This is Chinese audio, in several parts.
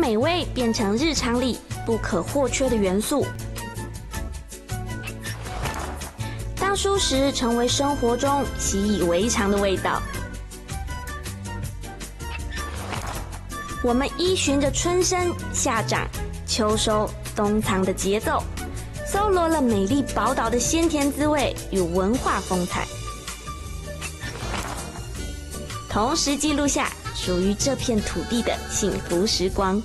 美味变成日常里不可或缺的元素，当蔬食成为生活中习以为常的味道。我们依循着春生、夏长、秋收、冬藏的节奏，搜罗了美丽宝岛的鲜甜滋味与文化风采，同时记录下属于这片土地的幸福时光。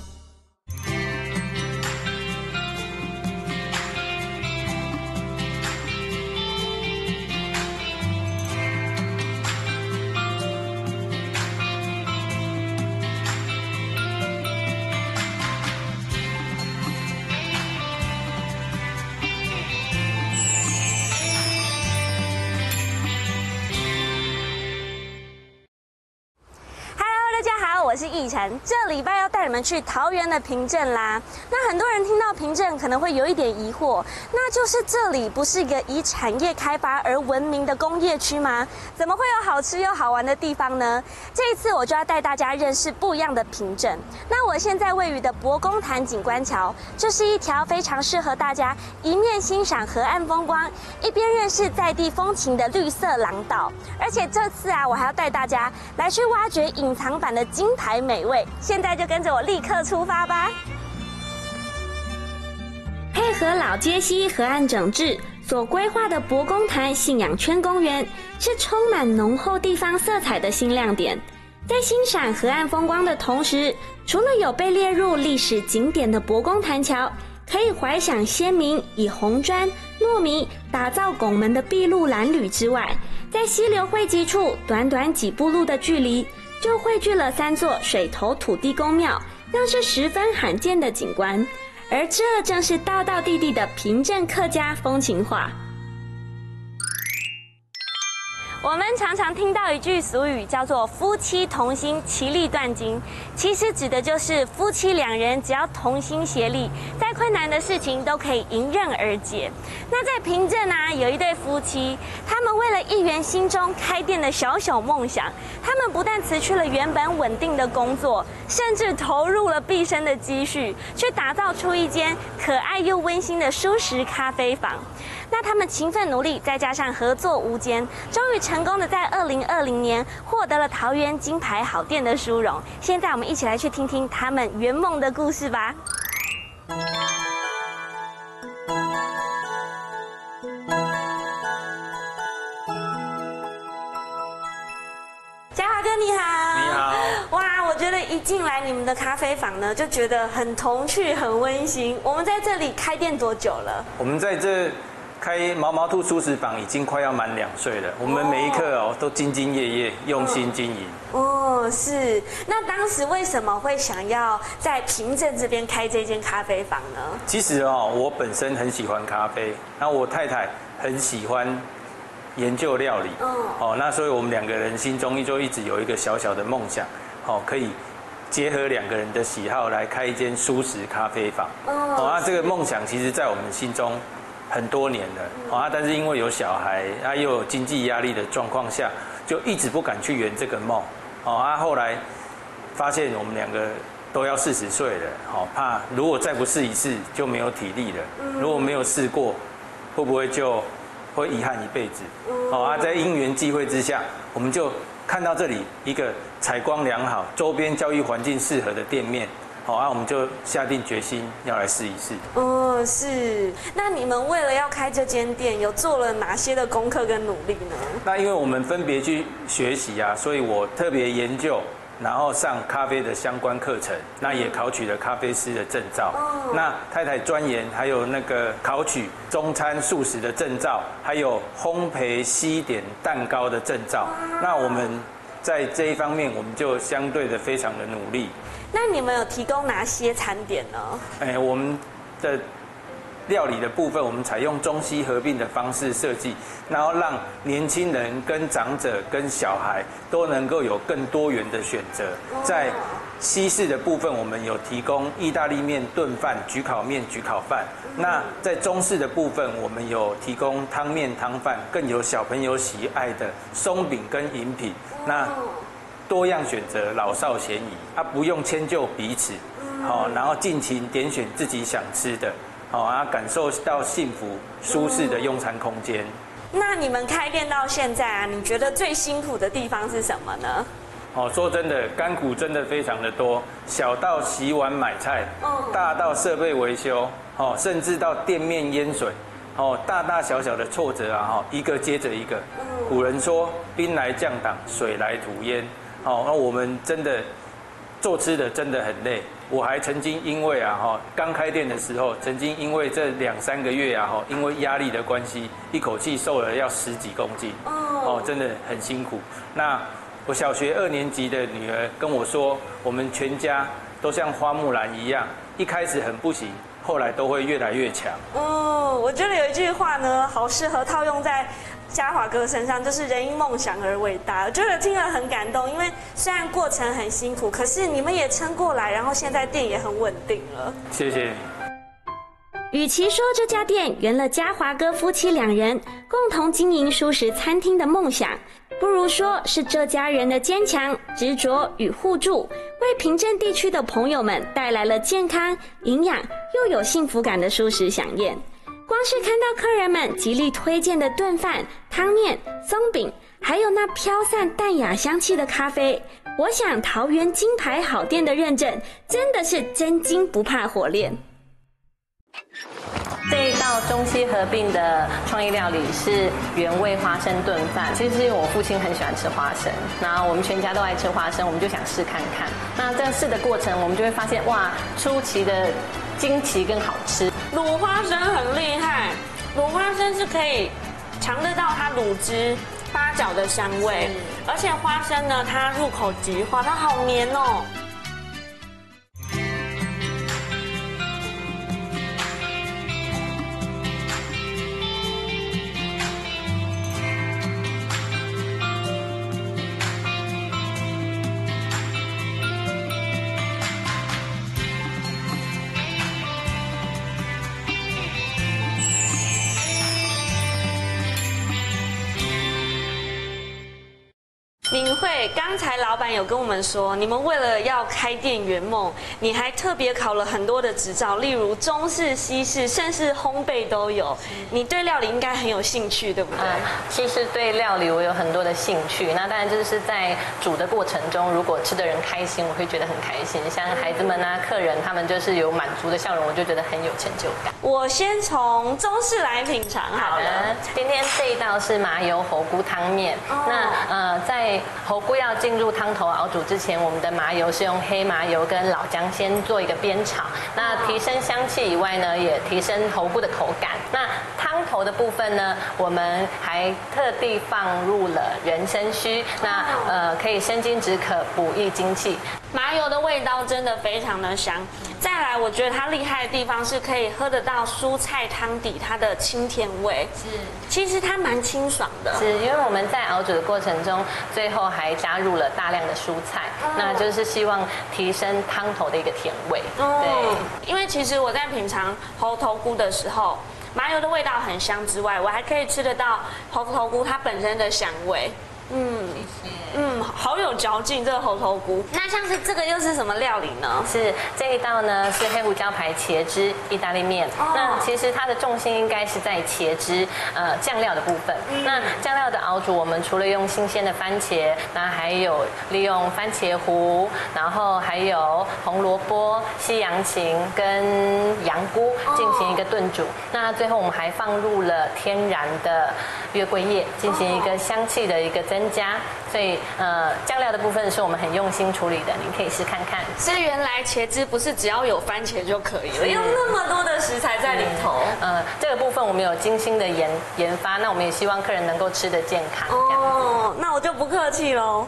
我是奕晨，这礼拜要带你们去桃园的平镇啦。那很多人听到平镇可能会有一点疑惑，那就是这里不是一个以产业开发而闻名的工业区吗？怎么会有好吃又好玩的地方呢？这一次我就要带大家认识不一样的平镇。那我现在位于的博公潭景观桥，就是一条非常适合大家一面欣赏河岸风光，一边认识在地风情的绿色廊道。而且这次我还要带大家来去挖掘隐藏版的金牌美味，现在就跟着我立刻出发吧！配合老街溪河岸整治所规划的博公潭信仰圈公园，是充满浓厚地方色彩的新亮点。在欣赏河岸风光的同时，除了有被列入历史景点的博公潭桥，可以怀想先民以红砖、糯米打造拱门的筚路蓝缕之外，在溪流汇集处短短几步路的距离，就汇聚了3座水头土地公庙，更是十分罕见的景观。而这正是道道地地的平镇客家风情画。我们常常听到一句俗语，叫做"夫妻同心，其利断金"，其实指的就是夫妻2人只要同心协力，再困难的事情都可以迎刃而解。那在平镇有一对夫妻，他们为了一圆心中开店的小小梦想，他们不但辞去了原本稳定的工作，甚至投入了毕生的积蓄，去打造出一间可爱又温馨的蔬食咖啡坊。那他们勤奋努力，再加上合作无间，终于成功的在2020年获得了桃园金牌好店的殊荣。现在我们一起来去听听他们圆梦的故事吧。嘉华哥你好。 你好。 哇，我觉得一进来你们的咖啡坊呢，就觉得很童趣、很温馨。我们在这里开店多久了？ 我们在这开毛毛兔蔬食坊已经快要满2岁了，我们每一刻都兢兢业业，用心经营。 是。那当时为什么会想要在平镇这边开这间咖啡坊呢？ 其实我本身很喜欢咖啡，然后我太太很喜欢研究料理。那所以我们2个人心中就一直有一个小小的梦想，可以结合2个人的喜好来开一间蔬食咖啡坊。那这个梦想其实在我们心中很多年了，但是因为有小孩，又有经济压力的状况下，就一直不敢去圆这个梦。后来发现我们2个都要40岁了，怕如果再不试一试就没有体力了。如果没有试过，会不会就会遗憾一辈子？在因缘际会之下，我们就看到这里一个采光良好、周边教育环境适合的店面。我们就下定决心要来试一试。 是。那你们为了要开这间店，有做了哪些的功课跟努力呢？ 那因为我们分别去学习所以我特别研究，然后上咖啡的相关课程，那也考取了咖啡师的证照。那太太钻研，还有那个考取中餐素食的证照，还有烘焙西点蛋糕的证照。那我们在这一方面，我们就相对的非常的努力。 那你们有提供哪些餐点呢？ 我们的料理的部分，我们采用中西合并的方式设计，然后让年轻人、跟长者、跟小孩都能够有更多元的选择。在西式的部分，我们有提供意大利面、炖饭、焗烤面、焗烤饭。那在中式的部分，我们有提供汤面、汤饭，更有小朋友喜爱的松饼跟饮品。那多样选择，老少咸宜，不用迁就彼此。 好，然后尽情点选自己想吃的，好啊，感受到幸福舒适的用餐空间。 那你们开店到现在啊，你觉得最辛苦的地方是什么呢？ 哦，说真的，甘苦真的非常的多，小到洗碗买菜，大到设备维修，哦，甚至到店面淹水，哦，大大小小的挫折啊，哈，一个接着一个。古人说兵来将挡，水来土淹，哦，那我们真的做吃的真的很累。我还曾经因为啊，哈，刚开店的时候，曾经因为这2、3个月啊，哈，因为压力的关系，一口气瘦了要10几公斤，哦，真的很辛苦。那我小学2年级的女儿跟我说，我们全家都像花木兰一样，一开始很不行，后来都会越来越强。 我觉得有一句话呢，好适合套用在嘉华哥身上，就是人因梦想而伟大。我觉得听了很感动，因为虽然过程很辛苦，可是你们也撑过来，然后现在店也很稳定了。 谢谢。 与其说这家店圆了嘉华哥夫妻2人共同经营蔬食餐厅的梦想，不如说是这家人的坚强、执着与互助，为平镇地区的朋友们带来了健康、营养又有幸福感的蔬食飨宴。光是看到客人们极力推荐的炖饭、汤面、松饼，还有那飘散淡雅香气的咖啡，我想桃园金牌好店的认证真的是真金不怕火炼。 这一道中西合并的创意料理是原味花生炖饭。其实是因为我父亲很喜欢吃花生，然后我们全家都爱吃花生，我们就想试看看。那在试的过程，我们就会发现，哇，出奇的惊奇跟好吃。 卤花生很厉害，卤花生是可以尝得到它卤汁、八角的香味，而且花生呢，它入口即化，它好绵哦。敏慧，刚才老板有跟我们说，你们为了要开店圆梦，你还特别考了很多的执照，例如中式、西式，甚至烘焙都有。你对料理应该很有兴趣，对不对？ 其实对料理我有很多的兴趣，那当然就是在煮的过程中，如果吃的人开心，我会觉得很开心。像孩子们啊、客人，他们就是有满足的笑容，我就觉得很有成就感。 我先从中式来品尝好了。 今天这一道是麻油猴菇汤面。那在猴菇要进入汤头熬煮之前，我们的麻油是用黑麻油跟老姜先做一个煸炒，那提升香气以外呢，也提升猴菇的口感。那汤头的部分呢，我们还特地放入了人参须，那可以生津止渴、补益精气。 麻油的味道真的非常的香。再来，我觉得它厉害的地方是可以喝得到蔬菜汤底它的清甜味，其实它蛮清爽的。 是因为我们在熬煮的过程中，最后还加入了大量的蔬菜，那就是希望提升汤头的一个甜味。对， 因为其实我在品尝猴头菇的时候，麻油的味道很香之外，我还可以吃得到猴头菇它本身的香味。好有嚼劲，这个猴头菇。那像是这个又是什么料理呢？ 是这一道呢是黑胡椒排茄汁意大利面。那其实它的重心应该是在茄汁酱料的部分。那酱料的熬煮，我们除了用新鲜的番茄，那还有利用番茄糊，然后还有红萝卜、西洋芹跟羊菇进行一个炖煮。那最后我们还放入了天然的月桂叶，进行一个香气的一个增加。所以酱料的部分是我们很用心处理的，您可以试看看。 所以原来茄汁不是只要有番茄就可以了，有那么多的食材在里头。 这个部分我们有精心的研发，那我们也希望客人能够吃得健康。 哦，那我就不客气喽。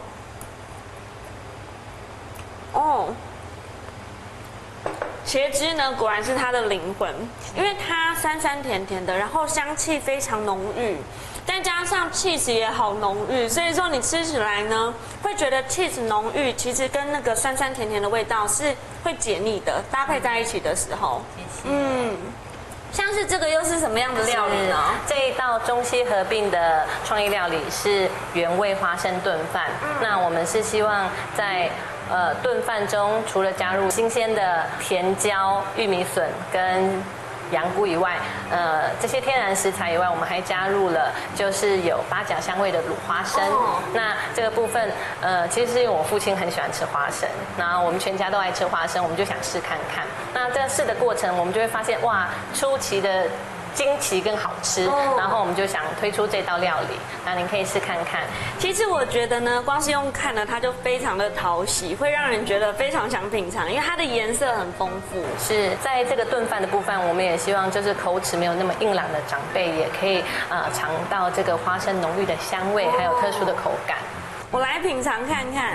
茄汁呢，果然是它的灵魂，因为它酸酸甜甜的，然后香气非常浓郁，再加上 cheese 也好浓郁，所以说你吃起来呢，会觉得 cheese 浓郁，其实跟那个酸酸甜甜的味道是会解腻的，搭配在一起的时候，像是这个又是什么样的料理呢？ 这一道中西合并的创意料理是原味花生炖饭。那我们是希望在炖饭中除了加入新鲜的甜椒、玉米笋跟羊菇以外，这些天然食材以外，我们还加入了就是有八角香味的卤花生。那这个部分，其实是因为我父亲很喜欢吃花生，然后我们全家都爱吃花生，我们就想试看看。那这试的过程，我们就会发现，哇，出奇的惊奇跟好吃，然后我们就想推出这道料理，那您可以试看看。 其实我觉得呢，光是用看了它就非常的讨喜，会让人觉得非常想品尝，因为它的颜色很丰富。 是在这个炖饭的部分，我们也希望就是口齿没有那么硬朗的长辈也可以尝到这个花生浓郁的香味，还有特殊的口感。 我来品尝看看。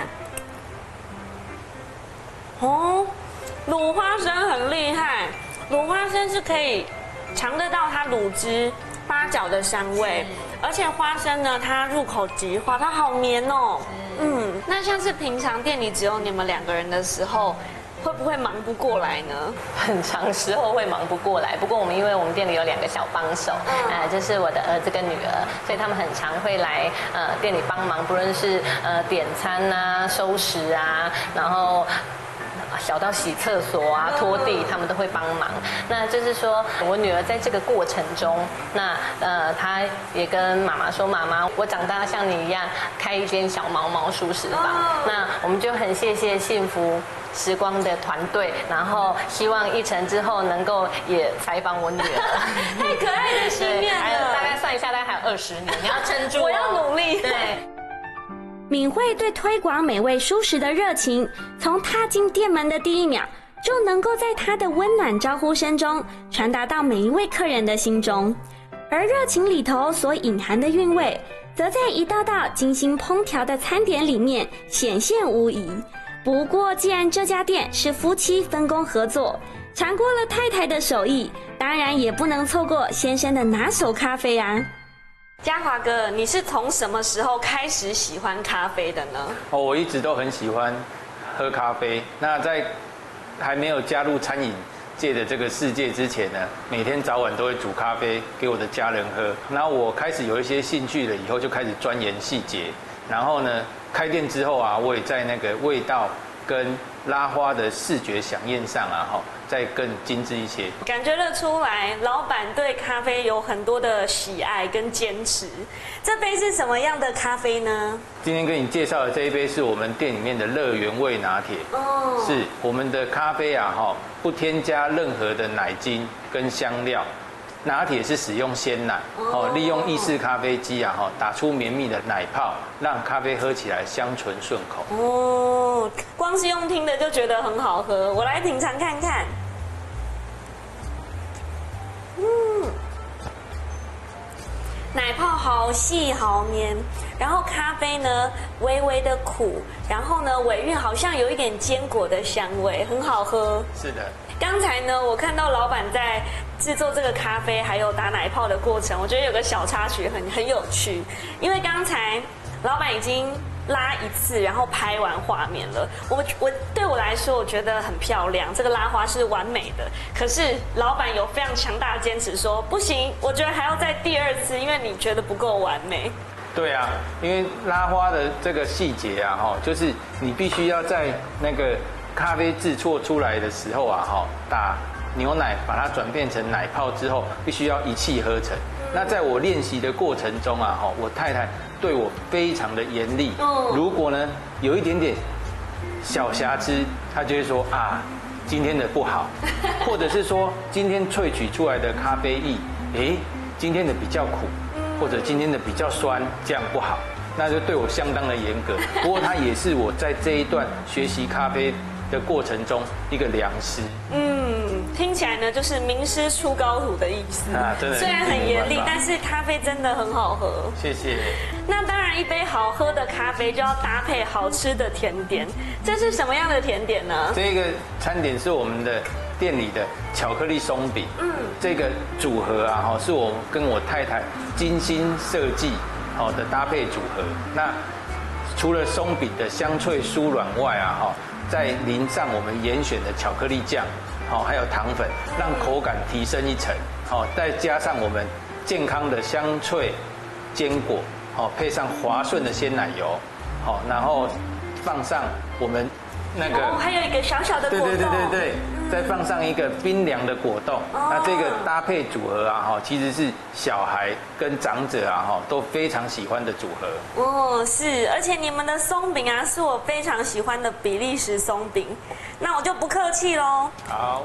哦，卤花生很厉害，卤花生是可以尝得到它卤汁、八角的香味，而且花生呢，它入口即化，它好绵哦。那像是平常店里只有你们2个人的时候，会不会忙不过来呢？ 很长时候会忙不过来，不过因为我们店里有2个小帮手，就是我的儿子跟女儿，所以他们很常会来店里帮忙，不论是点餐啊、收拾啊，然后小到洗厕所啊、拖地，他们都会帮忙。那就是说我女儿在这个过程中，那她也跟妈妈说：“妈妈，我长大像你一样开一间小毛毛素食坊。”那我们就很谢谢幸福时光的团队，然后希望1成之后能够也采访我女儿。 太可爱的心愿了， 大概算一下，大概还有20年，你要撑住。 我要努力。 对。 敏慧对推广美味蔬食的热情，从踏进店门的第1秒，就能够在她的温暖招呼声中传达到每一位客人的心中。而热情里头所隐含的韵味，则在一道道精心烹调的餐点里面显现无疑。不过，既然这家店是夫妻分工合作，尝过了太太的手艺，当然也不能错过先生的拿手咖啡啊。嘉华哥，你是从什么时候开始喜欢咖啡的呢？ 我一直都很喜欢喝咖啡。那在还没有加入餐饮界的这个世界之前呢，每天早晚都会煮咖啡给我的家人喝。然后我开始有一些兴趣了以后，就开始钻研细节。然后呢，开店之后啊，我也在那个味道跟拉花的视觉响应上啊，再更精致一些。 感觉得出来，老板对咖啡有很多的喜爱跟坚持。这杯是什么样的咖啡呢？ 今天跟你介绍的这一杯是我们店里面的乐原味拿铁。是我们的咖啡啊，不添加任何的奶精跟香料。拿铁是使用鲜奶，利用意式咖啡机啊，打出绵密的奶泡，让咖啡喝起来香醇顺口。 光是用听的就觉得很好喝，我来品尝看看。奶泡好细好绵，然后咖啡呢微微的苦，然后呢尾韵好像有一点坚果的香味，很好喝。 是的。 刚才呢，我看到老板在制作这个咖啡还有打奶泡的过程，我觉得有个小插曲很有趣，因为刚才老板已经拉一次，然后拍完画面了。对我来说，我觉得很漂亮，这个拉花是完美的。可是老板有非常强大的坚持说，不行，我觉得还要再第2次，因为你觉得不够完美。 对啊，因为拉花的这个细节啊，就是你必须要在那个咖啡制作出来的时候啊，打牛奶把它转变成奶泡之后，必须要一气呵成。那在我练习的过程中啊，我太太对我非常的严厉。如果呢有一点点小瑕疵，她就会说啊，今天的不好，或者是说今天萃取出来的咖啡液，今天的比较苦，或者今天的比较酸，这样不好，那就对我相当的严格。不过她也是我在这一段学习咖啡的过程中一个良师。 听起来呢就是名师出高徒的意思啊，真的。虽然很严厉，但是咖啡真的很好喝。 谢谢。 那当然，一杯好喝的咖啡就要搭配好吃的甜点。这是什么样的甜点呢？ 这个餐点是我们的店里的巧克力松饼。这个组合啊，是我跟我太太精心设计的搭配组合。那除了松饼的香脆酥软外啊，再淋上我们严选的巧克力酱，还有糖粉，让口感提升1层。再加上我们健康的香脆坚果，配上滑顺的鲜奶油，然后放上我们那个， 还有一个小小的果冻， 对，再放上一个冰凉的果冻，那这个搭配组合啊，哈，其实是小孩跟长者啊，哈，都非常喜欢的组合。 哦，是，而且你们的松饼啊，是我非常喜欢的比利时松饼，那我就不客气喽。 好，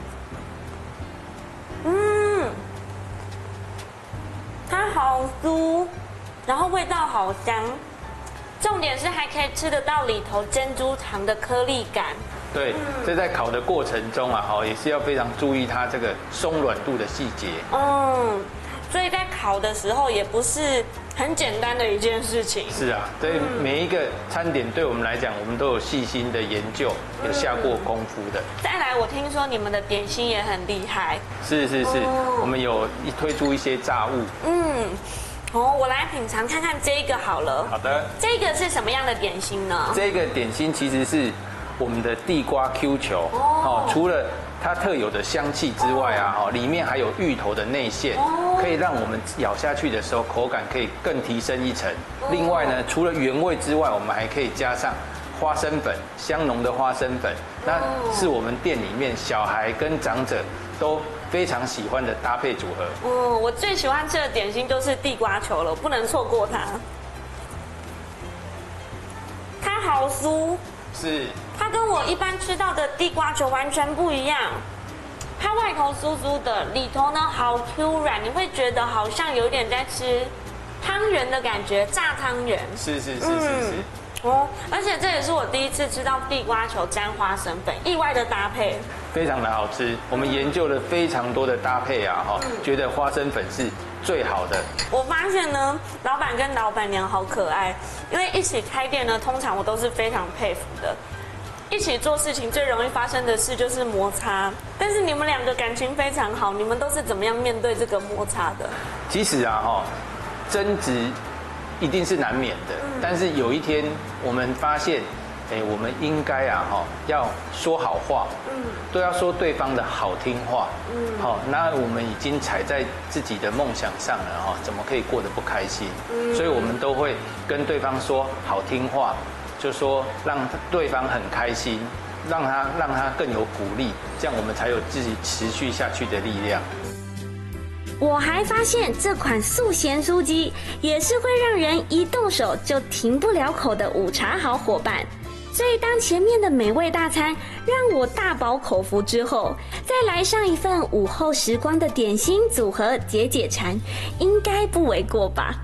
它好酥，然后味道好香，重点是还可以吃得到里头珍珠糖的颗粒感。 对，这在烤的过程中啊，哈，也是要非常注意它这个松软度的细节。 所以在烤的时候也不是很简单的一件事情。 是啊，对每一个餐点对我们来讲，我们都有细心的研究，有下过功夫的。 再来，我听说你们的点心也很厉害。 是，我们有推出一些炸物。 我来品尝看看这个好了。 好的。 这个是什么样的点心呢？ 这个点心其实是我们的地瓜 Q 球。除了它特有的香气之外啊，里面还有芋头的内馅，可以让我们咬下去的时候口感可以更提升一层。另外呢，除了原味之外，我们还可以加上花生粉，香浓的花生粉，那是我们店里面小孩跟长者都非常喜欢的搭配组合。 我最喜欢吃的点心就是地瓜球了，不能错过它。它好酥， 是。 它跟我一般吃到的地瓜球完全不一样。它外头酥酥的，里头呢好 Q 软，你会觉得好像有点在吃汤圆的感觉，炸汤圆。 是。 而且这也是我第一次吃到地瓜球沾花生粉，意外的搭配， 非常的好吃。我们研究了非常多的搭配啊，觉得花生粉是最好的。我发现呢，老板跟老板娘好可爱，因为一起开店呢，通常我都是非常佩服的。一起做事情最容易发生的事就是摩擦，但是你们两个感情非常好，你们都是怎么样面对这个摩擦的？ 其实啊，争执一定是难免的，但是有一天我们发现，我们应该要说好话，都要说对方的好听话，那我们已经踩在自己的梦想上了，怎么可以过得不开心？所以我们都会跟对方说好听话。就说让对方很开心，让他更有鼓励，这样我们才有自己持续下去的力量。 我还发现这款素咸酥鸡也是会让人一动手就停不了口的午茶好伙伴。所以当前面的美味大餐让我大饱口福之后，再来上一份午后时光的点心组合解解馋，应该不为过吧。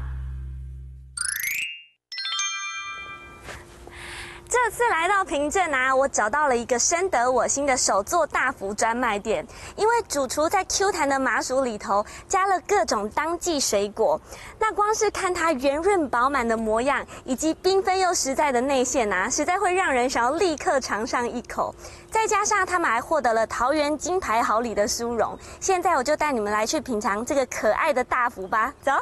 这次来到平镇啊，我找到了一个深得我心的手作大福专卖店。因为主厨在 Q 弹的麻薯里头加了各种当季水果，那光是看它圆润饱满的模样，以及缤纷又实在的内馅啊，实在会让人想要立刻尝上一口。再加上他们还获得了桃园金牌好礼的殊荣。现在我就带你们来去品尝这个可爱的大福吧，走。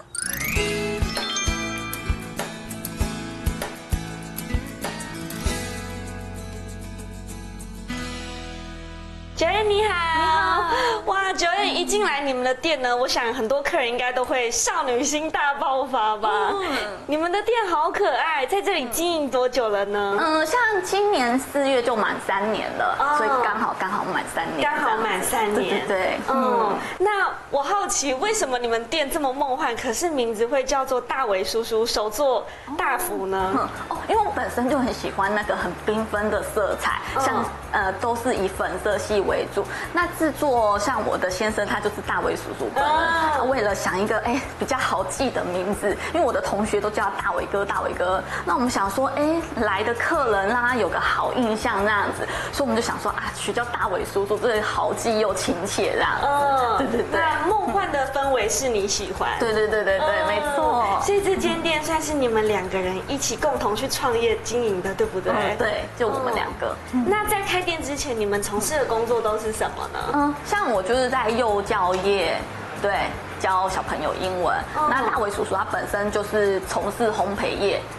九燕你好， 你好， 哇！九燕一进来你们的店呢，我想很多客人应该都会少女心大爆发吧。你们的店好可爱，在这里经营多久了呢？ 像今年4月就满3年了，所以刚好满3年， 刚好满3年。 对。 那我好奇，为什么你们店这么梦幻，可是名字会叫做大为叔叔手作大福呢？ 因为我本身就很喜欢那个很缤纷的色彩，像都是以粉色系为主。那制作像我的先生，他就是大为叔叔本人。他为了想一个比较好记的名字，因为我的同学都叫他大为哥，大为哥。那我们想说，来的客人让他有个好印象那样子，所以我们就想说取叫大为叔叔，这好记又亲切这样子。对。 那梦幻的氛围是你喜欢？ 对，没错。 所以这间店算是你们2个人一起共同去创业经营的，对不对？ 对，就我们2个。 那在开店之前，你们从事的工作都是什么呢？ 像我就是在幼教业，对，教小朋友英文。那大为叔叔他本身就是从事烘焙业，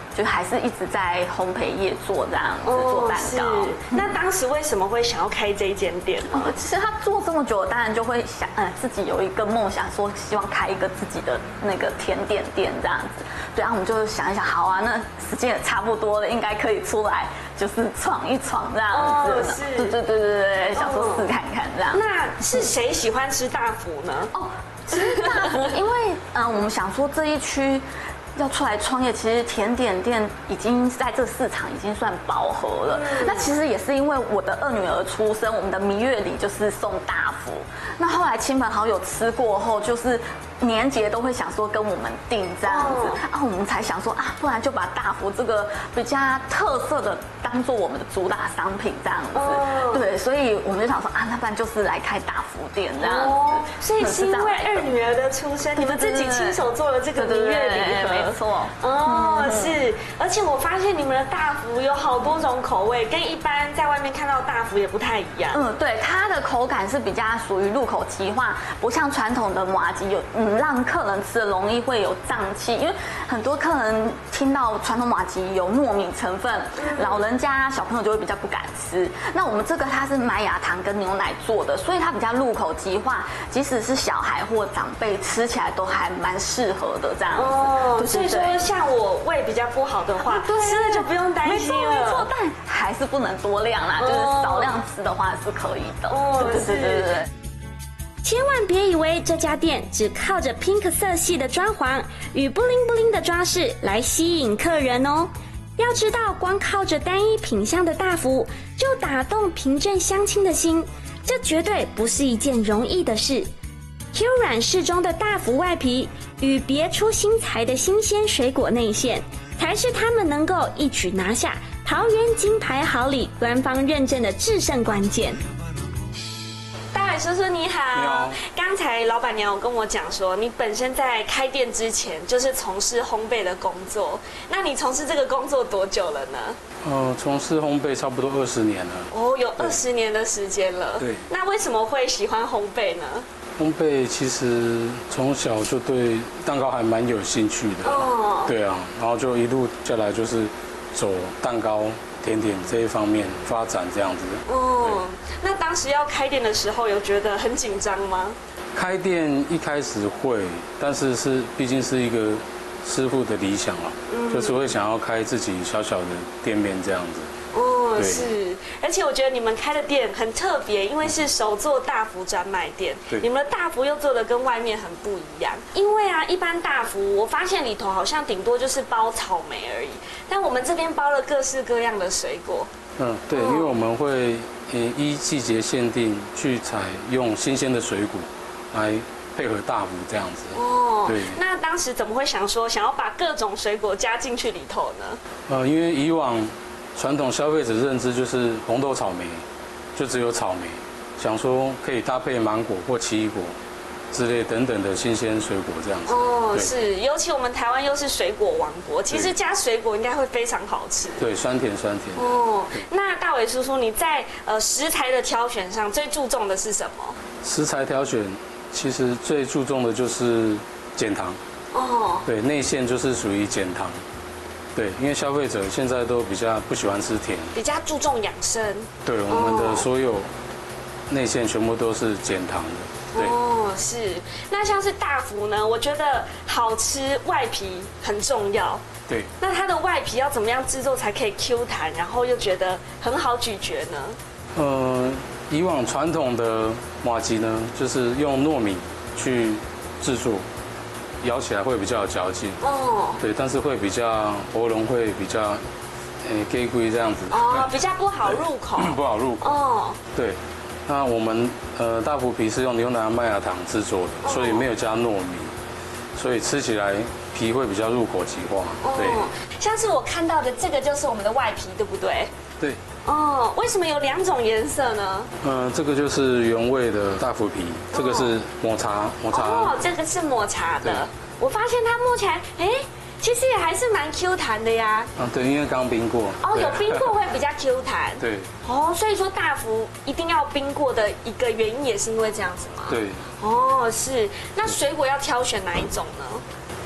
就还是一直在烘焙业做这样子做蛋糕。 那当时为什么会想要开这一间店呢？ 其实他做这么久，当然就会想，自己有一个梦想，说希望开一个自己的那个甜点店这样子。对啊，我们就想一想，好啊，那时间也差不多了，应该可以出来，就是闯一闯这样子。对，想说试看看这样。 那是谁喜欢吃大福呢？ 吃大福，因为我们想说这一区要出来创业，其实甜点店已经在这市场已经算饱和了。那其实也是因为我的2女儿出生，我们的蜜月礼就是送大福。那后来亲朋好友吃过后，就是年节都会想说跟我们订这样子我们才想说不然就把大福这个比较特色的当做我们的主打商品这样子。对，所以我们就想说那不然就是来开大福店这样子。 所以是因为2女儿的出生，你们自己亲手做了这个蜜月礼盒。 没错。 是，而且我发现你们的大福有好多种口味，跟一般在外面看到的大福也不太一样。 对，它的口感是比较属于入口即化，不像传统的麻糬有让客人吃的容易会有胀气，因为很多客人听到传统麻糬有糯米成分，老人家小朋友就会比较不敢吃。那我们这个它是麦芽糖跟牛奶做的，所以它比较入口即化，即使是小孩或长辈吃起来都还蛮适合的这样子。 所以说像我胃比较不好的话，吃了就不用担心了。 没错，但还是不能多量啦，就是少量吃的话是可以的。对。 千万别以为这家店只靠着 pink 色系的装潢与 bling bling 的装饰来吸引客人哦。要知道，光靠着单一品相的大福就打动平镇乡亲的心，这绝对不是一件容易的事。Q 软适中的大福外皮与别出心裁的新鲜水果内馅，才是他们能够一举拿下桃园金牌好礼官方认证的制胜关键。大伟叔叔你好， 你好。 刚才老板娘有跟我讲说，你本身在开店之前就是从事烘焙的工作，那你从事这个工作多久了呢？ 从事烘焙差不多20年了。 有20年的时间了。 对。 那为什么会喜欢烘焙呢？ 烘焙其实从小就对蛋糕还蛮有兴趣的。对啊，然后就一路下来就是走蛋糕、甜点这一方面发展这样子。 那当时要开店的时候，有觉得很紧张吗？ 开店一开始会，但是毕竟是一个师傅的理想啊，就是会想要开自己小小的店面这样子。 是，而且我觉得你们开的店很特别，因为是手做大福专卖店。你们的大福又做的跟外面很不一样。因为一般大福我发现里头好像顶多就是包草莓而已，但我们这边包了各式各样的水果。 对，因为我们会依季节限定去采用新鲜的水果来配合大福这样子。对。 那当时怎么会想要把各种水果加进去里头呢？ 因为以往传统消费者认知就是红豆草莓，就只有草莓，想说可以搭配芒果或奇异果之类等等的新鲜水果这样子。 是，尤其我们台湾又是水果王国，其实加水果应该会非常好吃。 对，酸甜。 那大伟叔叔，你在食材的挑选上最注重的是什么？ 食材挑选其实最注重的就是减糖。对，内馅就是属于减糖。对，因为消费者现在都比较不喜欢吃甜， 比较注重养生。 对，我们的所有内馅全部都是减糖的。对。 是。那像是大福呢，我觉得好吃外皮很重要。 对。 那它的外皮要怎么样制作才可以 Q 弹，然后又觉得很好咀嚼呢？ 以往传统的麻糬呢，就是用糯米去制作，咬起来会比较有嚼劲。对，但是会比较喉咙会比较给龟这样子。 比较不好入口。 不好入口。对。那我们大福皮是用牛奶、麦芽糖制作的，所以没有加糯米，所以吃起来皮会比较入口即化。对。 像是我看到的这个就是我们的外皮，对不对？ 对。 为什么有2种颜色呢？ 这个就是原味的大福皮，这个是抹茶。 这个是抹茶的。我发现它摸起来，其实也还是蛮 Q 弹的呀。 对，因为刚冰过。 有冰过会比较 Q 弹。 对。 所以说大福一定要冰过的一个原因也是因为这样子吗？ 对。 是。那水果要挑选哪一种呢？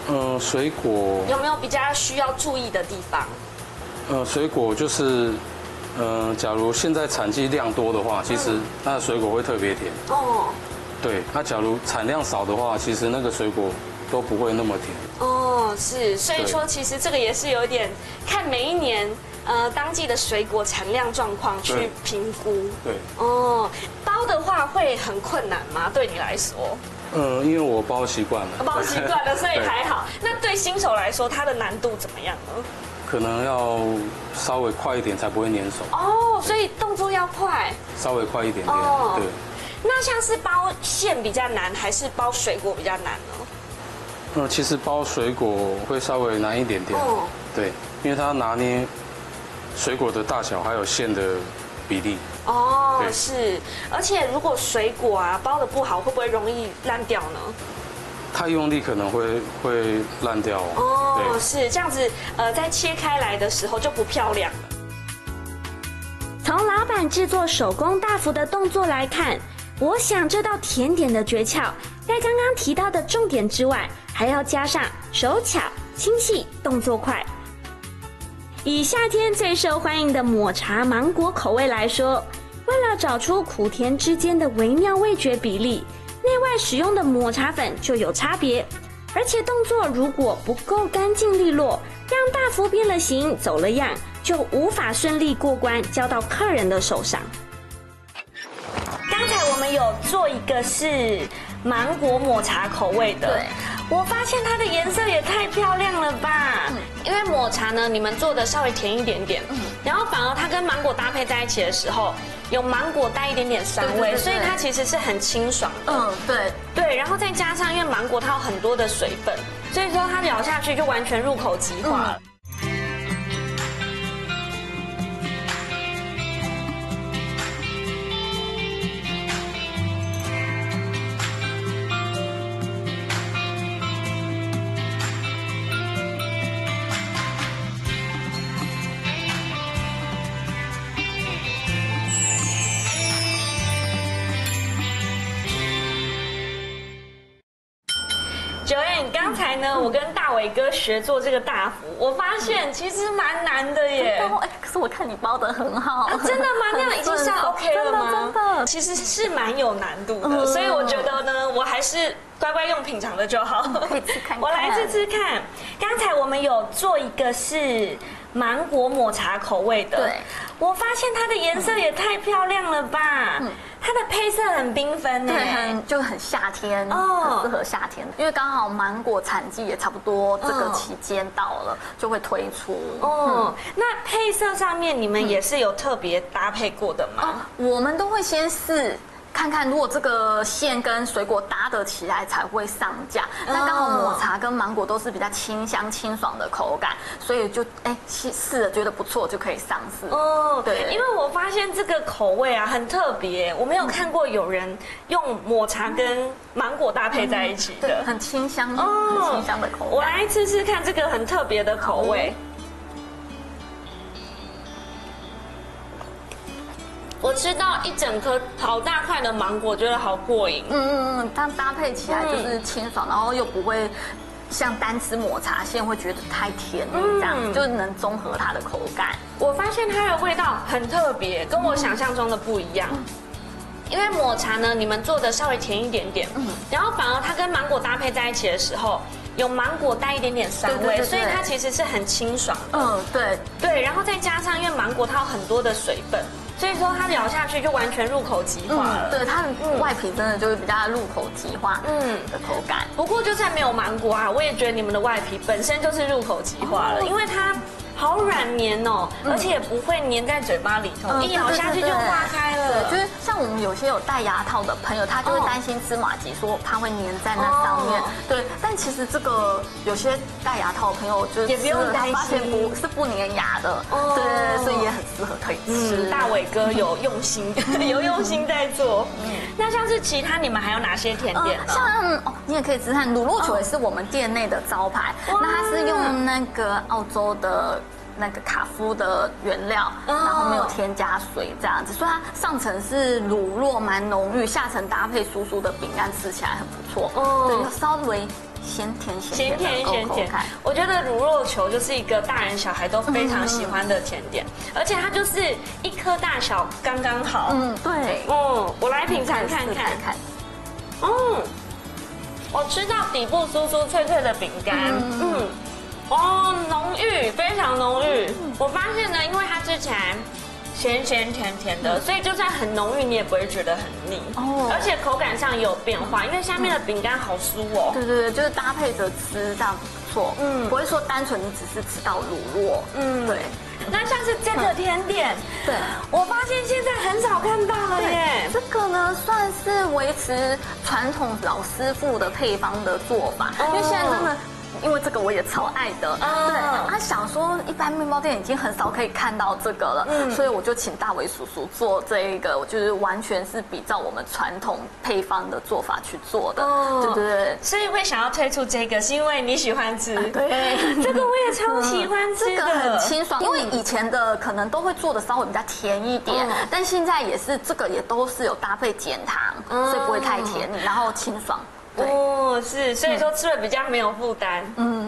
水果有没有比较需要注意的地方？ 水果就是，假如现在产季量多的话，其实它的水果会特别甜。哦。对，那假如产量少的话，其实那个水果都不会那么甜。 哦，是，所以说其实这个也是有点看每一年当季的水果产量状况去评估。 对。 哦，包的话会很困难吗？对你来说？ 因为我包习惯了。 包习惯了，所以还好。那对新手来说，它的难度怎么样呢？ 可能要稍微快一点才不会粘手。 哦，所以动作要快。 稍微快一点点。哦。对。 那像是包馅比较难，还是包水果比较难呢？ 其实包水果会稍微难一点点。哦。对，因为它拿捏水果的大小还有馅的比例。 哦，是。而且如果水果啊包得不好，会不会容易烂掉呢？ 太用力可能会烂掉。 哦，是这样子。在切开来的时候就不漂亮了。从老板制作手工大福的动作来看，我想这道甜点的诀窍，在刚刚提到的重点之外，还要加上手巧、轻细、动作快。以夏天最受欢迎的抹茶芒果口味来说，为了找出苦甜之间的微妙味觉比例，内外使用的抹茶粉就有差别。而且动作如果不够干净利落，让大福变了形、走了样，就无法顺利过关，交到客人的手上。刚才我们有做一个是芒果抹茶口味的，对，我发现它的颜色也太漂亮了吧！因为抹茶呢，你们做的稍微甜一点点，然后反而它跟芒果搭配在一起的时候，有芒果带一点点酸味，所以它其实是很清爽的。对对，然后再加上因为芒果它有很多的水分，所以说它咬下去就完全入口即化了。Joanne， 刚才呢，我跟大伟哥学做这个大福，我发现其实蛮难的耶。 可是我看你包得很好。 真的吗？那样已经算 OK 了吗？ 真的， 其实是蛮有难度的，所以我觉得呢，我还是乖乖用品尝的就好。 可以吃看看。 我来吃看。刚才我们有做一个是芒果抹茶口味的，对，我发现它的颜色也太漂亮了吧！它的配色很缤纷， 对，就很夏天，很适合夏天。因为刚好芒果产季也差不多这个期间到了，就会推出。 那配色上面你们也是有特别搭配过的吗？ 我们都会先试。看看如果这个馅跟水果搭得起来才会上架。那刚好抹茶跟芒果都是比较清香清爽的口感，所以就试了觉得不错就可以上市。 对，因为我发现这个口味啊很特别，我没有看过有人用抹茶跟芒果搭配在一起的， 很清香，很清香的口味。 我来吃吃看这个很特别的口味。我吃到一整颗好大块的芒果，觉得好过瘾。 它搭配起来就是清爽，然后又不会像单吃抹茶馅会觉得太甜这样，就能综合它的口感。 我发现它的味道很特别，跟我想象中的不一样。因为抹茶呢，你们做的稍微甜一点点，然后反而它跟芒果搭配在一起的时候，有芒果带一点点酸味，所以它其实是很清爽的。对，然后再加上因为芒果它有很多的水分。所以说它咬下去就完全入口即化了。 对，它的外皮真的就是比较入口即化的口感。 不过就算没有芒果啊，我也觉得你们的外皮本身就是入口即化了，因为它好软黏哦，而且也不会黏在嘴巴里头，一咬下去就化开了。 对，就是像我们有些有戴牙套的朋友，他就会担心吃麻糬，说它会粘在那上面。对，但其实这个有些戴牙套的朋友就是也不用担心， 不粘牙的。对，所以也很适合可以吃。 大伟哥有用心，有用心在做。那像是其他你们还有哪些甜点呢？ 像你也可以吃看乳酪球，也是我们店内的招牌。那它是用那个澳洲的那个卡夫的原料，然后没有添加水这样子，所以它上层是乳酪蛮浓郁，下层搭配酥酥的饼干，吃起来很不错。对，稍微咸甜咸甜咸甜口感。 我觉得乳酪球就是一个大人小孩都非常喜欢的甜点，而且它就是一颗大小刚刚好。 对。 我来品尝看看。我吃到底部酥酥脆脆的饼干，浓郁，非常浓郁。我发现呢，因为它吃起来咸咸甜甜的，所以就算很浓郁，你也不会觉得很腻。而且口感上也有变化，因为下面的饼干好酥哦。 对对对，就是搭配着吃，这样不错。不会说单纯你只是吃到乳酪。对。 那像是这个甜点， 对， 我发现现在很少看到了耶。 这个呢，算是维持传统老师傅的配方的做法，因为现在真的。因为这个我也超爱的，对，他想说一般面包店已经很少可以看到这个了，所以我就请大伟叔叔做这一个，我就是完全是比照我们传统配方的做法去做的，对对对。 所以会想要推出这个，是因为你喜欢吃， 对， 这个我也超喜欢吃的， 这个很清爽，因为以前的可能都会做的稍微比较甜一点，但现在也是这个也都是有搭配减糖，所以不会太甜腻，然后清爽。 是，所以说吃了比较没有负担。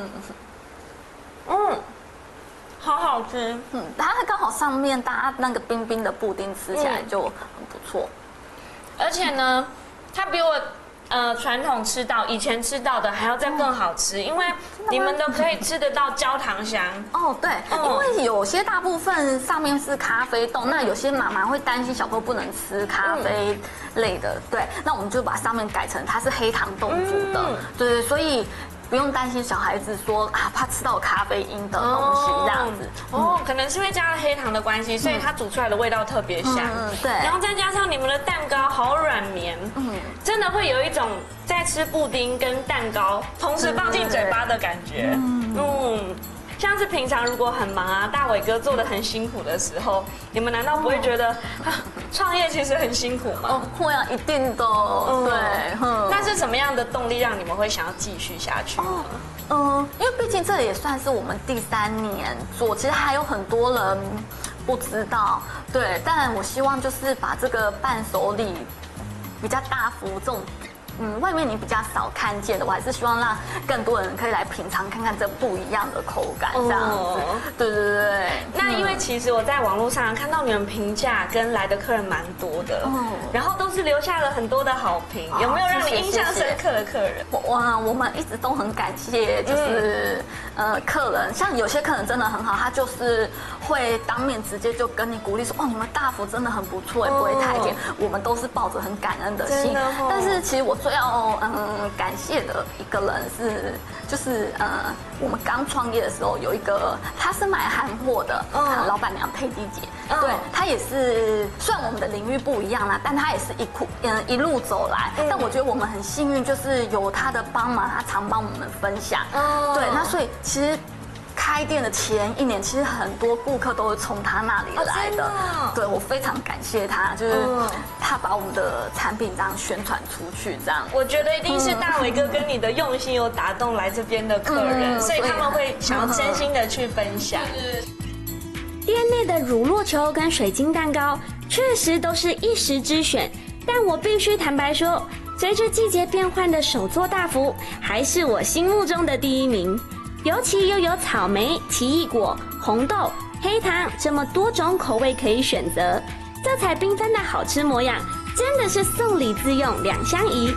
好好吃。 它刚好上面搭那个冰冰的布丁，吃起来就很不错。 而且呢，它比我传统以前吃到的还要再更好吃，因为你们都可以吃得到焦糖香。 对，因为有些大部分上面是咖啡豆，那有些妈妈会担心小朋友不能吃咖啡类的，对，那我们就把上面改成它是黑糖豆煮的，对，所以不用担心小孩子说怕吃到咖啡因的东西这样子。 可能是因为加了黑糖的关系，所以它煮出来的味道特别香。 对， 然后再加上你们的蛋糕好软绵，真的会有一种在吃布丁跟蛋糕同时放进嘴巴的感觉。像是平常如果很忙啊，大伟哥做的很辛苦的时候，你们难道不会觉得创业其实很辛苦吗？ 会啊，一定的。对， 那是什么样的动力让你们会想要继续下去呢？ 因为毕竟这也算是我们第3年做，其实还有很多人不知道。对，但我希望就是把这个伴手礼比较大幅这种。外面你比较少看见的，我还是希望让更多人可以来品尝看看这不一样的口感，这样子。对对对。 那因为其实我在网络上看到你们评价跟来的客人蛮多的，然后都是留下了很多的好评。有没有让你印象深刻的客人？ 我们一直都很感谢，就是客人，像有些客人真的很好，他就是会当面直接就跟你鼓励说，你们大福真的很不错，也不会太甜。我们都是抱着很感恩的心。但是其实我最要感谢的一个人就是我们刚创业的时候有一个他是卖韩货的，老板娘佩蒂姐，对，她也是虽然我们的领域不一样啦，但她也是一路走来，但我觉得我们很幸运，就是有她的帮忙，她常帮我们分享，对，那所以其实。开店的前1年，其实很多顾客都是从他那里来的。对，我非常感谢他，就是他把我们的产品这样宣传出去，这样。 我觉得一定是大伟哥跟你的用心有打动来这边的客人，所以他们会想要真心的去分享。 店内的乳酪球跟水晶蛋糕确实都是一时之选，但我必须坦白说，随着季节变换的手作大福，还是我心目中的第1名。尤其又有草莓、奇异果、红豆、黑糖这么多种口味可以选择，色彩缤纷的好吃模样，真的是送礼自用2相宜。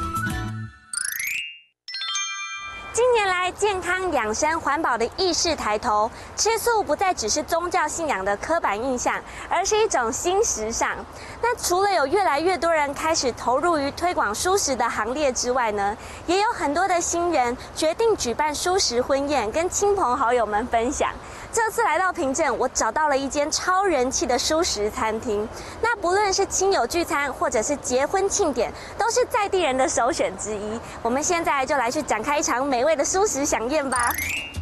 近年来，健康养生环保的意识抬头，吃素不再只是宗教信仰的刻板印象，而是一种新时尚。那除了有越来越多人开始投入于推广蔬食的行列之外呢，也有很多的新人决定举办蔬食婚宴，跟亲朋好友们分享。这次来到平镇，我找到了一间超人气的蔬食餐厅。那不论是亲友聚餐，或者是结婚庆典，都是在地人的首选之一。我们现在就来去展开一场美味的蔬食飨宴吧。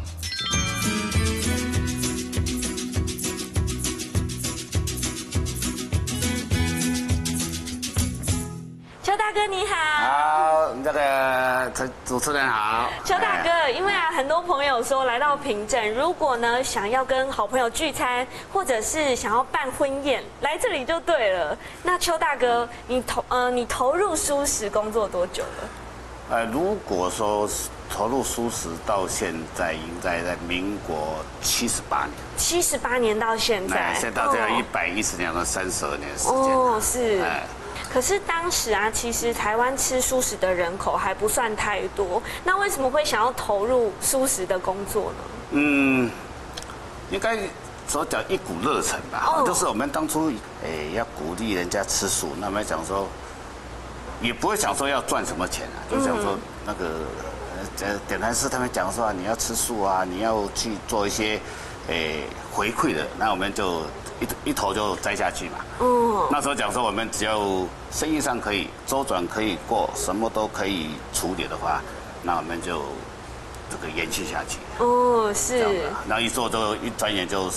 邱大哥你好。 好，这个主持人好。 邱大哥，因为很多朋友说来到平镇，如果呢想要跟好朋友聚餐，或者是想要办婚宴，来这里就对了。那邱大哥，你投入蔬食工作多久了？ 如果说投入素食到现在，应该在民国78年。 78年到现在， 现在到这样110年和32年时间。 哦，是。可是当时啊，其实台湾吃素食的人口还不算太多，那为什么会想要投入素食的工作呢？ 应该说讲一股热忱吧。就是我们当初要鼓励人家吃素，那么讲说，也不会想说要赚什么钱啊，就想说那个点坛师他们讲说你要吃素啊，你要去做一些回馈的，那我们就一头就栽下去嘛。那时候讲说我们只要生意上可以周转可以过，什么都可以处理的话，那我们就这个延续下去。 是。 然后一做就一转眼就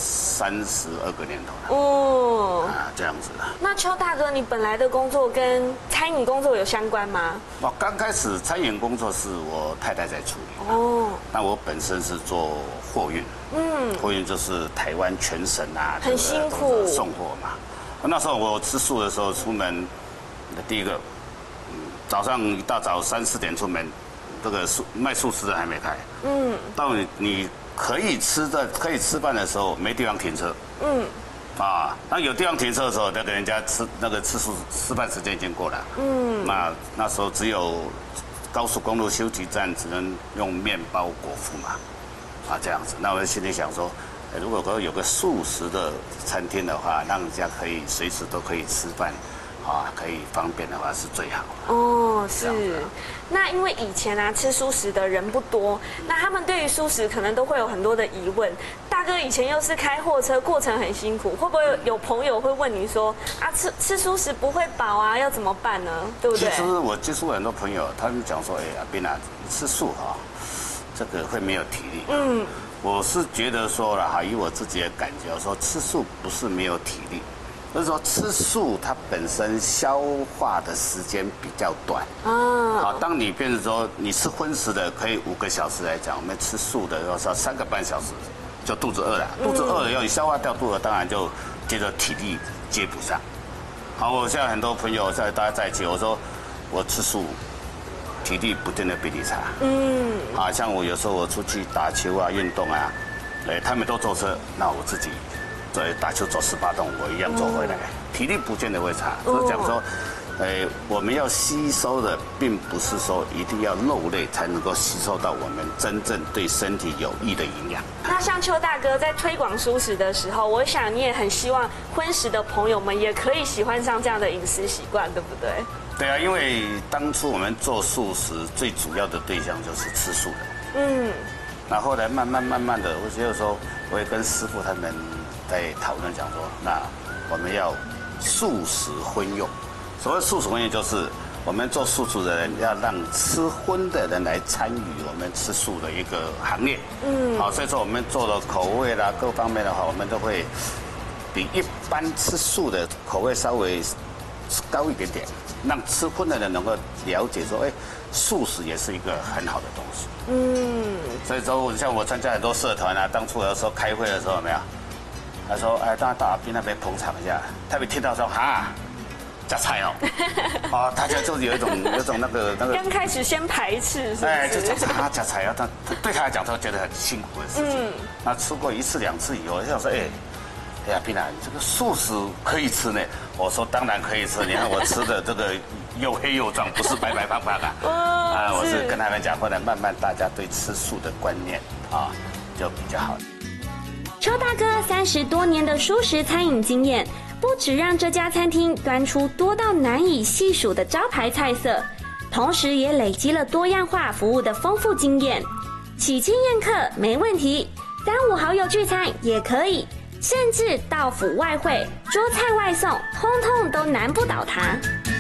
32个年头了。这样子。 那邱大哥，你本来的工作跟餐饮工作有相关吗？ 我刚开始餐饮工作是我太太在处理。那我本身是做货运。货运就是台湾全省啊， 很辛苦送货嘛。那时候我吃素的时候出门，第一个，早上一大早3、4点出门，这个卖素食的还没开。到你可以吃饭的时候，没地方停车。那有地方停车的时候，那个人家吃素吃饭时间已经过了。那时候只有高速公路休息站只能用面包果腹嘛。这样子，那我心里想说，如果有个素食的餐厅的话，让人家可以随时都可以吃饭，可以方便的话是最好的。 是。那因为以前啊吃素食的人不多，那他们对于素食可能都会有很多的疑问。大哥以前又是开货车，过程很辛苦，会不会有朋友会问你说吃素食不会饱啊，要怎么办呢？对不对？ 其实我接触很多朋友，他们讲说，阿斌啊，吃素这个会没有体力。我是觉得说了以我自己的感觉，说吃素不是没有体力，就是说吃素它本身消化的时间比较短。当你变成说你吃荤食的可以5个小时来讲，我们吃素的要3个半小时就肚子饿了，肚子饿了要你消化掉肚子，当然就接着体力接不上。我现在很多朋友大家在一起，我说我吃素。体力不见得比你差。像我有时候我出去打球啊、运动啊，他们都坐车，那我自己打球走18洞，我一样走回来，体力不见得会差。所以讲说，我们要吸收的，并不是说一定要肉类才能够吸收到我们真正对身体有益的营养。 那像邱大哥在推广素食的时候，我想你也很希望荤食的朋友们也可以喜欢上这样的饮食习惯，对不对？ 对啊，因为当初我们做素食最主要的对象就是吃素的。那后来慢慢的，我觉得说，我也跟师傅他们在讨论讲说，那我们要素食荤用。所谓素食荤用，就是我们做素食的人要让吃荤的人来参与我们吃素的一个行列。所以说我们做的口味啦，各方面的话，我们都会比一般吃素的口味稍微高一点点。让吃荤的人能够了解说，素食也是一个很好的东西。所以说，像我参加很多社团啊，当初有时候开会的时候，有没有？他说，当然到阿斌那边捧场一下。他们听到说，加菜大家就有一种那个。 刚开始先排斥，是不是？ 就加菜他对他来讲，他觉得很辛苦的事情。那吃过1次2次以后，就想说，哎呀，斌啊，这个素食可以吃呢。我说当然可以吃，你看我吃的这个又黑又壮，不是白白胖胖啊。我是跟他们讲，后来慢慢大家对吃素的观念就比较好。 邱大哥30多年的素食餐饮经验，不只让这家餐厅端出多到难以细数的招牌菜色，同时也累积了多样化服务的丰富经验。喜庆宴客没问题，3、5好友聚餐也可以。甚至到府外汇、桌菜外送，通通都难不倒他。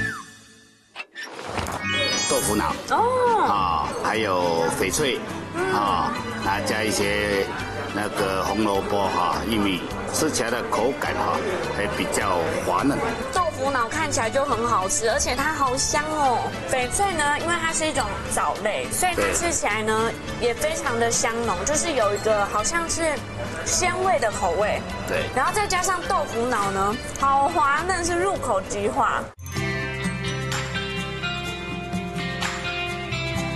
豆腐脑还有翡翠那加一些那个红萝卜玉米，吃起来的口感还比较滑嫩。 豆腐脑看起来就很好吃，而且它好香哦。翡翠呢，因为它是一种藻类，所以它吃起来呢也非常的香浓，就是有一个好像是鲜味的口味。 对， 然后再加上豆腐脑呢，好滑嫩，是入口即化。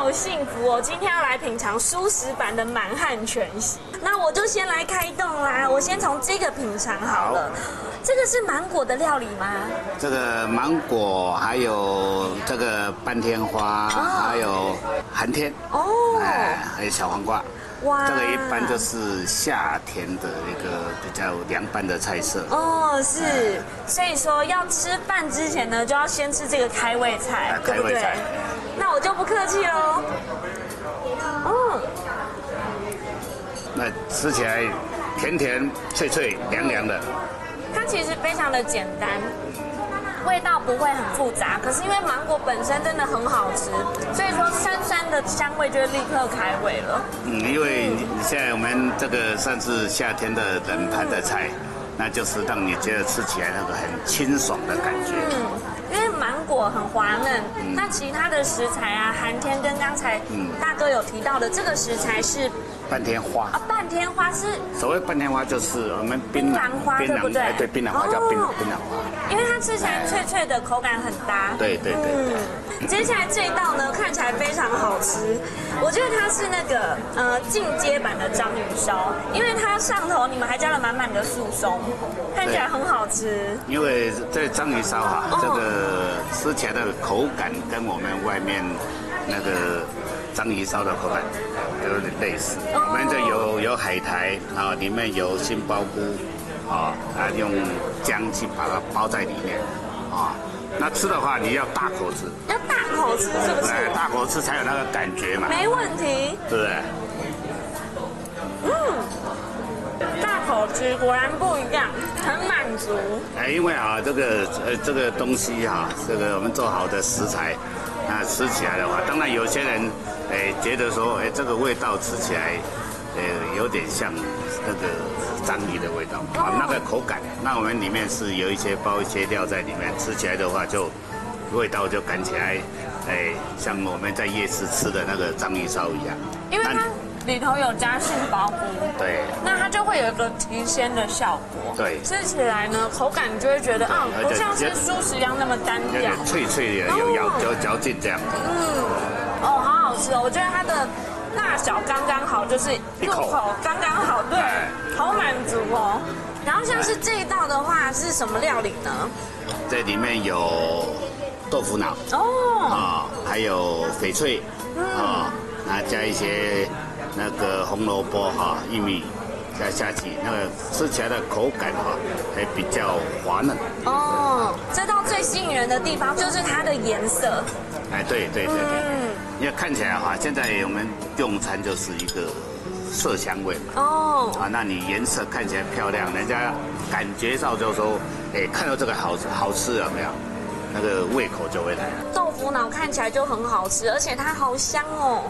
好幸福哦！今天要来品尝蔬食版的满汉全席，那我就先来开动啦。我先从这个品尝好了。这个是芒果的料理吗？ 这个芒果，还有这个半天花，还有寒天，还有小黄瓜。哇，这个一般就是夏天的一个比较凉拌的菜色。 哦，是，所以说要吃饭之前呢，就要先吃这个开胃菜，对不对？那我就不客气喽。 那吃起来甜甜脆脆凉凉的。 它其实非常的简单。味道不会很复杂，可是因为芒果本身真的很好吃，所以说酸酸的香味就会立刻开胃了。 因为现在我们这个算是夏天的冷盘的菜，那就是让你觉得吃起来那个很清爽的感觉。 因为芒果很滑嫩，那其他的食材啊，寒天跟刚才大哥有提到的这个食材是半天花啊，半天花是所谓半天花就是我们槟榔花，对不对？ 对，槟榔花叫槟榔花， 因为它吃起来脆脆的，口感很搭。 对。 接下来这一道呢，看起来非常好吃，我觉得它是那个进阶版的章鱼烧，因为它上头你们还加了满满的素松，看起来很好吃。 因为这章鱼烧哈，这个吃起来的口感跟我们外面那个章鱼烧的口感有点类似。我们这有海苔啊，里面有杏鲍菇用姜去把它包在里面啊。那吃的话，你要大口吃， 要大口吃是不是？ 大口吃才有那个感觉嘛。 没问题， 对不对？ 大口吃果然不一样，很满足。 因为这个东西这个我们做好的食材，那吃起来的话，当然有些人觉得说，这个味道吃起来，有点像那个章鱼的味道那个口感。那我们里面是有包一些料在里面，吃起来的话就味道就感起来，像我们在夜市吃的那个章鱼烧一样。 因为它里头有加杏鲍菇， 对， 那它就会有一个提鲜的效果。 对， 吃起来呢，口感你就会觉得不像是蔬食一样那么单调， 脆脆的，有嚼劲这样。 好好吃哦！我觉得它的大小刚刚好，就是入口刚刚好，对，好满足哦。然后像是这一道的话是什么料理呢？ 这里面有豆腐脑还有翡翠那加一些那个红萝卜玉米加下去，那个吃起来的口感还比较滑嫩。 这道最吸引人的地方就是它的颜色。 对，因为看起来现在我们用餐就是一个色香味嘛。那你颜色看起来漂亮，人家感觉到就说，看到这个好吃有没有？那个胃口就会来了。 豆腐脑看起来就很好吃，而且它好香哦。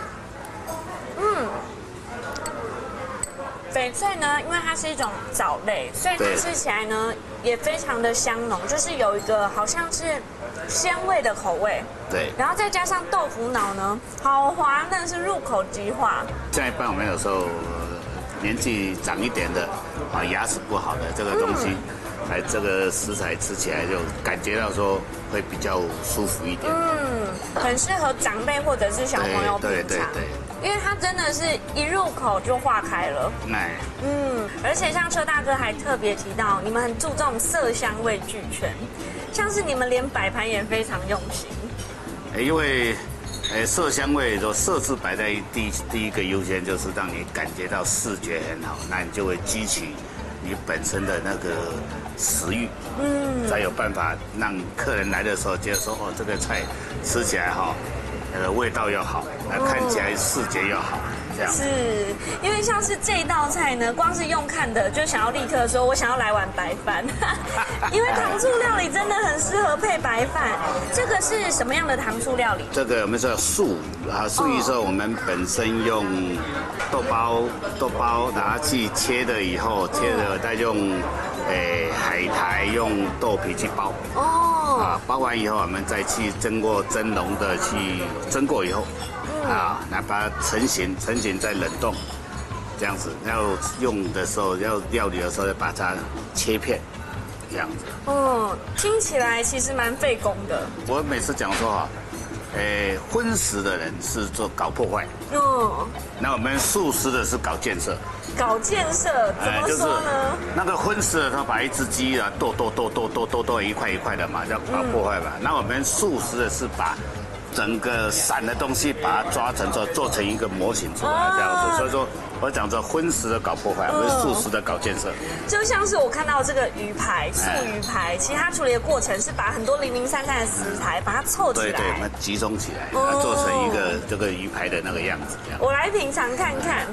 翡翠呢，因为它是一种藻类，所以它吃起来呢也非常的香浓，就是有一个好像是鲜味的口味。 对， 然后再加上豆腐脑呢，好滑嫩，是入口即化。 像一般我们有时候年纪长一点的牙齿不好的这个东西，这个食材吃起来就感觉到说会比较舒服一点。 很适合长辈或者是小朋友品尝。对，因为它真的是一入口就化开了。而且像车大哥还特别提到，你们很注重色香味俱全，像是你们连摆盘也非常用心。 因为色香味的色字摆在第一个优先，就是让你感觉到视觉很好，那你就会激起你本身的那个食欲，才有办法让客人来的时候觉得说，这个菜吃起来味道又好，看起来视觉又好，这样。 是因为像是这道菜呢，光是用看的就想要立刻说，我想要来碗白饭，因为糖醋料理真的很适合配白饭。这个是什么样的糖醋料理？ 这个我们叫素素鱼说我们本身用豆包，然后去切了以后，再用海苔用豆皮去包。包完以后，我们再去蒸笼的去蒸过以后，来把它成型再冷冻，这样子。要用的时候，要料理的时候，要把它切片，这样子。 听起来其实蛮费工的。 我每次讲说荤食的人是做搞破坏，那我们素食的是搞建设。 搞建设怎么说呢？ 那个荤食的，他把一只鸡啊剁一块一块的嘛，叫搞破坏嘛。那我们素食的是把整个散的东西把它抓成做成一个模型出来这样子。所以说我讲说荤食的搞破坏，我们素食的搞建设。 就像是我看到这个鱼排，素鱼排，其实它处理的过程是把很多零零散散的食材把它凑起来， 对，把它集中起来，做成一个这个鱼排的那个样子。 我来品尝看看。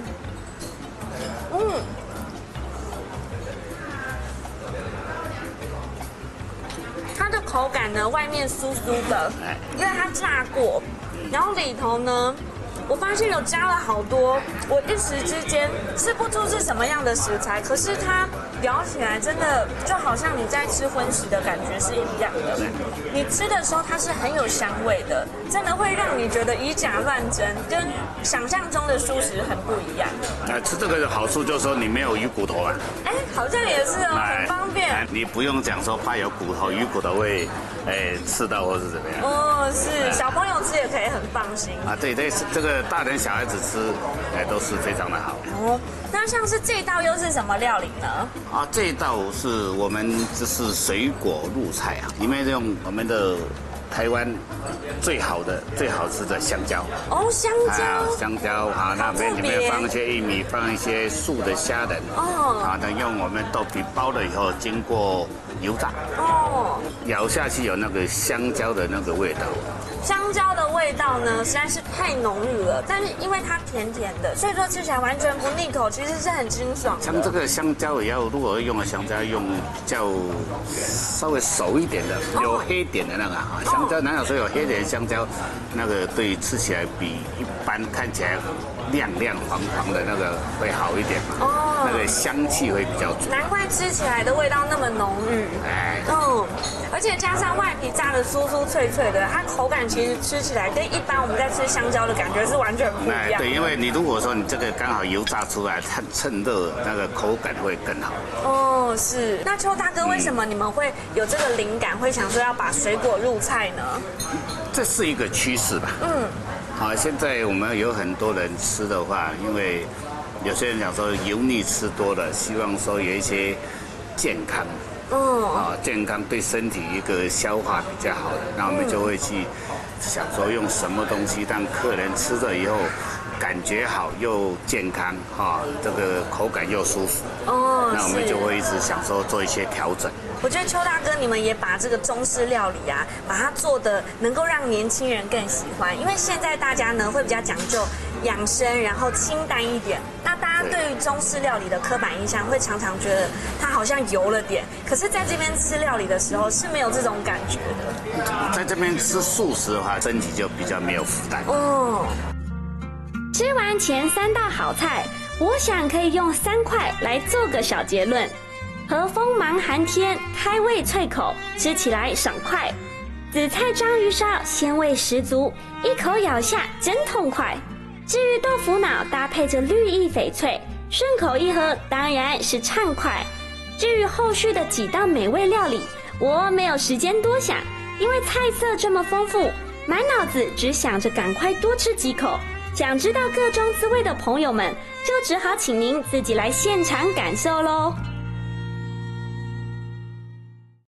它的口感呢，外面酥酥的，因为它炸过，然后里头呢，我发现有加了好多，我一时之间吃不出是什么样的食材，可是它咬起来真的就好像你在吃荤食的感觉是一样的。你吃的时候它是很有香味的，真的会让你觉得以假乱真，跟想象中的蔬食很不一样。 吃这个的好处就是说你没有鱼骨头啊。 好像也是哦，很方便。 你不用讲说怕有骨头，鱼骨头会刺到或是怎么样。 是小朋友吃也可以很放心啊。对，这个大人小孩子吃都是非常的好。 那像是这道又是什么料理呢？ 这一道是我们就是水果入菜啊，里面用我们的台湾最好吃的香蕉。香蕉啊，那边里面放一些玉米，放一些素的虾仁。那用我们豆皮包了以后，经过油炸。咬下去有那个香蕉的那个味道。 香蕉的味道呢，实在是太浓郁了，但是因为它甜甜的，所以说吃起来完全不腻口，其实是很清爽的。 像这个香蕉也要，如果用的香蕉用比较稍微熟一点的，有黑点的那个香蕉，哪有说有黑点的香蕉，那个对吃起来比一般看起来亮亮黄黄的那个会好一点嘛。那个香气会比较足。 难怪吃起来的味道那么浓郁。而且加上外皮炸的酥酥脆脆的，它口感其实吃起来跟一般我们在吃香蕉的感觉是完全不一样。 对，因为你如果说你这个刚好油炸出来，趁热，那个口感会更好。 是。那邱大哥，为什么你们会有这个灵感，会想说要把水果入菜呢？ 这是一个趋势吧。现在我们有很多人吃的话，因为有些人讲说油腻吃多了，希望说有一些健康。健康对身体一个消化比较好的，那我们就会去想说用什么东西让客人吃了以后感觉好又健康这个口感又舒服。那我们就会一直想说做一些调整。 我觉得邱大哥你们也把这个中式料理把它做的能够让年轻人更喜欢，因为现在大家呢会比较讲究养生，然后清淡一点。那大家对于中式料理的刻板印象会常常觉得它好像油了点，可是在这边吃料理的时候是没有这种感觉的。 在这边吃素食的话，身体就比较没有负担。 吃完前3道好菜，我想可以用3块来做个小结论。和风芒寒天，开胃脆口，吃起来爽快。紫菜章鱼烧鲜味十足，一口咬下真痛快。至于豆腐脑搭配着绿意翡翠，顺口一喝当然是畅快。至于后续的几道美味料理，我没有时间多想，因为菜色这么丰富，满脑子只想着赶快多吃几口。想知道各种滋味的朋友们，就只好请您自己来现场感受咯。